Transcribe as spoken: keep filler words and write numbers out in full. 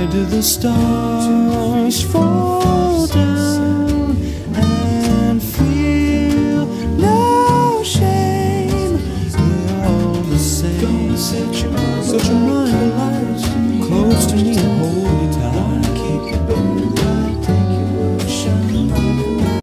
do the stars fall down and feel no shame? We're all the same. Set your mind alight, close to me and hold it.